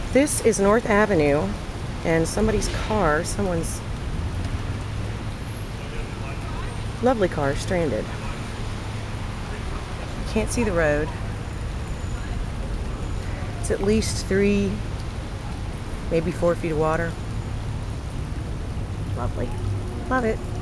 This is North Avenue, and someone's lovely car stranded. Can't see the road. It's at least 3, maybe 4 feet of water. Lovely. Love it.